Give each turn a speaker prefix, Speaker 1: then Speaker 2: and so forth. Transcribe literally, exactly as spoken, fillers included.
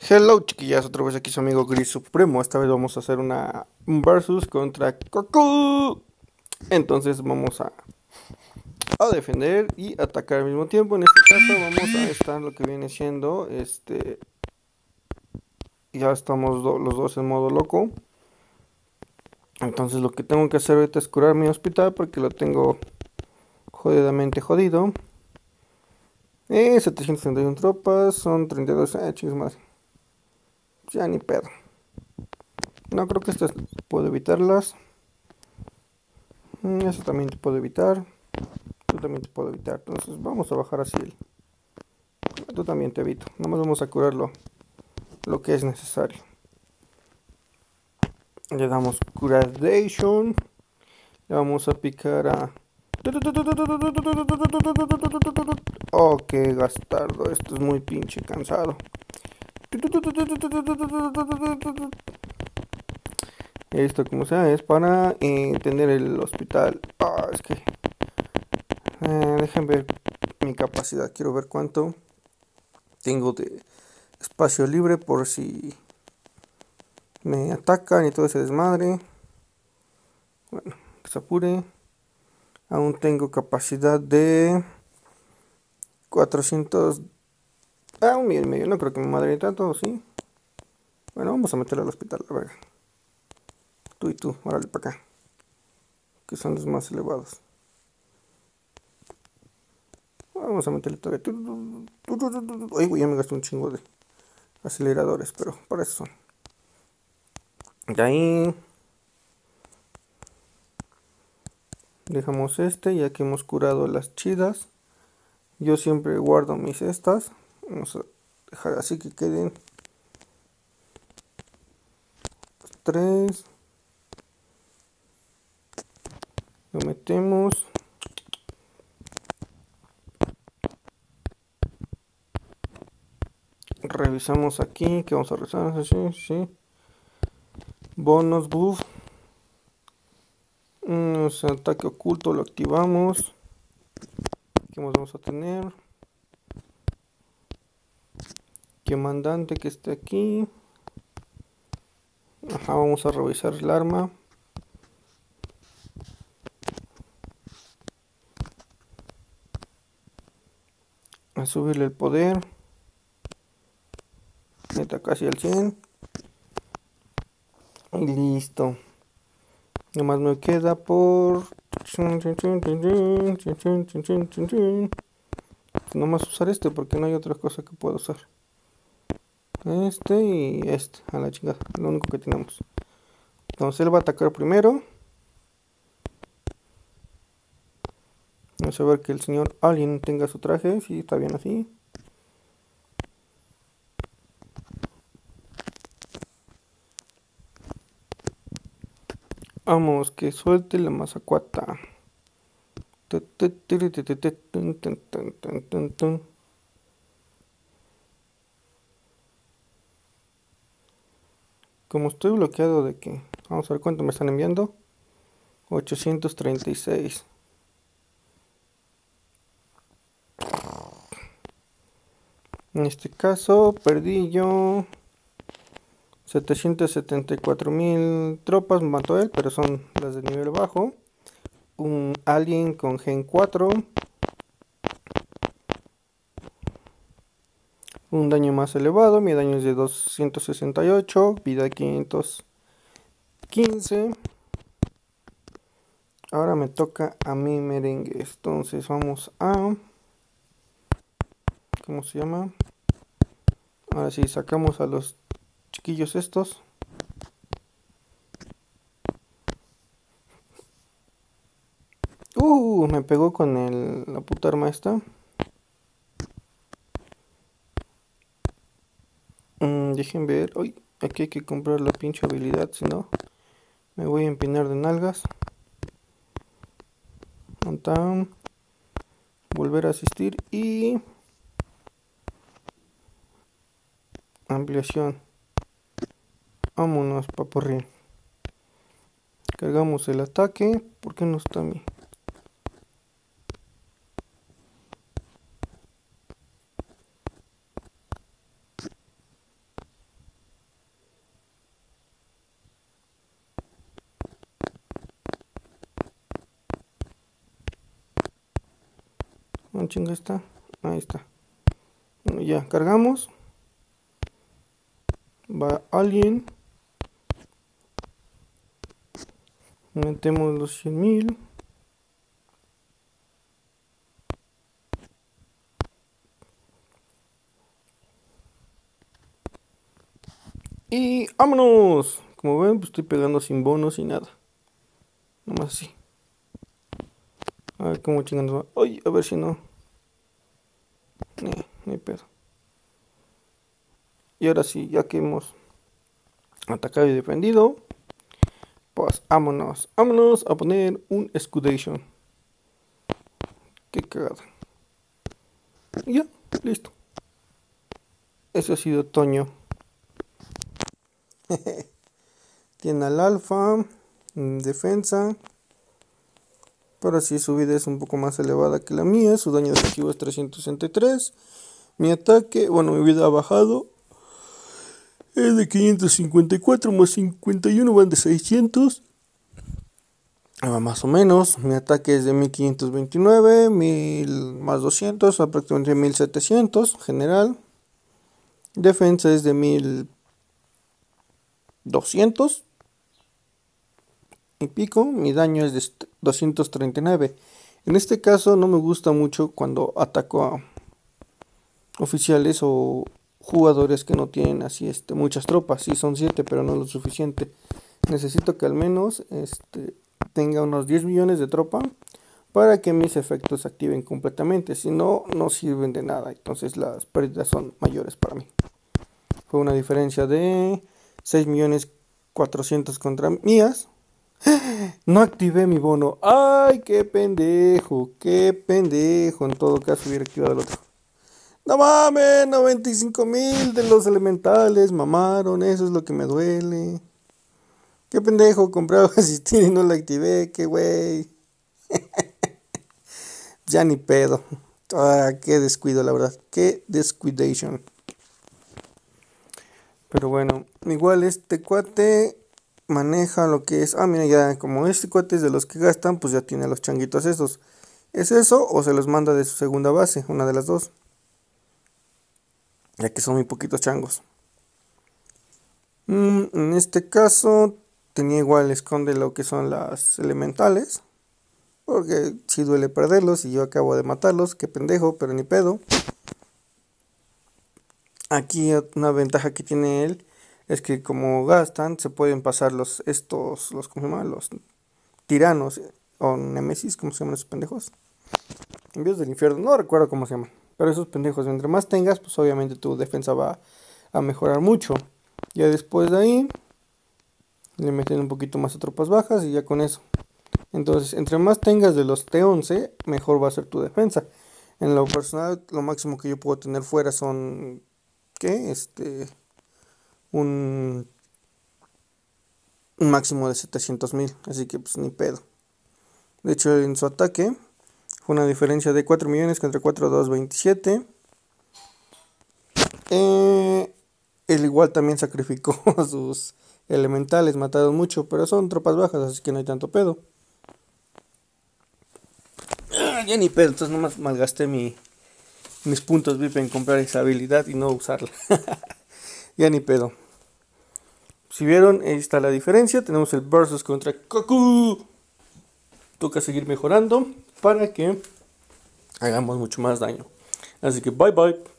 Speaker 1: Hello chiquillas, otra vez aquí su amigo Gris Supremo. Esta vez vamos a hacer una un versus contra Goku. Entonces vamos a, a defender y atacar al mismo tiempo. En este caso vamos a estar lo que viene siendo este. Ya estamos do- los dos en modo loco. Entonces lo que tengo que hacer ahorita es curar mi hospital porque lo tengo jodidamente jodido. Eh, setecientos treinta y uno tropas, son treinta y dos. Eh, chicos más. Ya ni pedo. No creo que estas puedo evitarlas. Mm, Eso también te puedo evitar. Tú también te puedo evitar. Entonces vamos a bajar así. El... Tú también te evito. Nada más vamos a curarlo lo que es necesario. Le damos Curadation. Le vamos a picar a... Oh, qué gastardo. Esto es muy pinche cansado. Esto como sea es para eh, tener el hospital. Ah, es que... Eh, dejen ver mi capacidad. Quiero ver cuánto tengo de espacio libre por si me atacan y todo ese desmadre. Bueno, que se apure. Aún tengo capacidad de cuatrocientos. Ah, un millón y medio. No creo que me madre tanto, ¿sí? Bueno, vamos a meterlo al hospital, a ver. Tú y tú, órale para acá. Que son los más elevados. Vamos a meterle todavía. Ay, güey, ya me gasté un chingo de aceleradores, pero para eso son. De ahí dejamos este, ya que hemos curado las chidas. Yo siempre guardo mis estas. Vamos a dejar así que queden tres. Lo metemos. Revisamos aquí. Que vamos a revisar. Sí, sí. Bonus buff. Mm, o sea, ataque oculto lo activamos. ¿Qué más vamos a tener? Comandante que esté aquí. Ajá, vamos a revisar el arma. A subirle el poder. Meta casi al cien. Y listo. Nomás me queda por... Nomás usar este porque no hay otra cosa que pueda usar. Este y este. A la chingada. Lo único que tenemos. Entonces él va a atacar primero. Vamos a ver que el señor Alien tenga su traje. Sí, está bien así. Vamos, que suelte la mazacuata. Como estoy bloqueado de que... Vamos a ver cuánto me están enviando. ochocientos treinta y seis. En este caso perdí yo setecientos setenta y cuatro mil tropas, me mató él, pero son las de nivel bajo. Un alien con gen cuatro. Un daño más elevado, mi daño es de doscientos sesenta y ocho, vida quinientos quince. Ahora me toca a mí merengue, entonces vamos a... ¿Cómo se llama? Ahora sí, sacamos a los chiquillos estos. Uh, me pegó con el, la puta arma esta. Mm, dejen ver. Uy, aquí hay que comprar la pinche habilidad, si no me voy a empinar de nalgas. Montan. Volver a asistir y... Ampliación. Vámonos, paporri. Cargamos el ataque. ¿Por qué no está mi? ¿dónde chinga está? Ahí está. Bueno, ya, cargamos. Va alguien. Metemos los cien mil. Y vámonos. Como ven, pues estoy pegando sin bonos y nada. Nomás así. A ver cómo chingados va. Ay, a ver si no. Ni, ni pedo. Y ahora sí, ya que hemos atacado y defendido, pues vámonos. Vámonos a poner un Scudation. Qué cagada. Y ya, listo. Eso ha sido Toño. Tiene al alfa, defensa. Pero si su vida es un poco más elevada que la mía. Su daño defensivo es trescientos sesenta y tres. Mi ataque, bueno, mi vida ha bajado. Es de quinientos cincuenta y cuatro más cincuenta y uno van de seiscientos. Ah, más o menos. Mi ataque es de mil quinientos veintinueve. mil más doscientos, prácticamente mil setecientos general. Defensa es de mil doscientos y pico. Mi daño es de doscientos treinta y nueve. En este caso no me gusta mucho cuando ataco a oficiales o jugadores que no tienen así este muchas tropas. Sí son siete, pero no lo suficiente. Necesito que al menos este tenga unos diez millones de tropa para que mis efectos se activen completamente. Si no, no sirven de nada. Entonces las pérdidas son mayores para mí. Fue una diferencia de seis millones cuatrocientos contra mías. No activé mi bono. Ay, qué pendejo, qué pendejo. En todo caso hubiera activado el otro. No mames, noventa y cinco mil de los elementales mamaron. Eso es lo que me duele. Qué pendejo, compraba asistir y no la activé. Qué güey. Ya ni pedo. Ah, qué descuido, la verdad. Qué descuidation. Pero bueno, igual este cuate maneja lo que es. Ah, mira, ya como este cuate es de los que gastan, pues ya tiene los changuitos esos. ¿Es eso o se los manda de su segunda base? Una de las dos. Ya que son muy poquitos changos. Mm, en este caso tenía igual, esconde lo que son las elementales. Porque si duele perderlos y yo acabo de matarlos. Qué pendejo, pero ni pedo. Aquí una ventaja que tiene él es que como gastan se pueden pasar los estos los ¿cómo se llaman? Los tiranos o némesis, ¿cómo se llaman esos pendejos? Envíos del infierno, no recuerdo cómo se llaman, pero esos pendejos, entre más tengas, pues obviamente tu defensa va a mejorar mucho. Ya después de ahí le meten un poquito más a tropas bajas y ya con eso. Entonces, entre más tengas de los T once, mejor va a ser tu defensa. En lo personal, lo máximo que yo puedo tener fuera son ¿qué? Este un, un máximo de setecientos mil, así que pues ni pedo. De hecho, en su ataque fue una diferencia de cuatro millones contra cuatro dos veintisiete. Eh, él igual también sacrificó a sus elementales, mataron mucho, pero son tropas bajas, así que no hay tanto pedo. Ah, ya ni pedo, entonces nomás malgasté mi, mis puntos V I P en comprar esa habilidad y no usarla. Ya ni pedo. Si vieron, ahí está la diferencia. Tenemos el versus contra Goku. Toca seguir mejorando para que hagamos mucho más daño. Así que bye bye.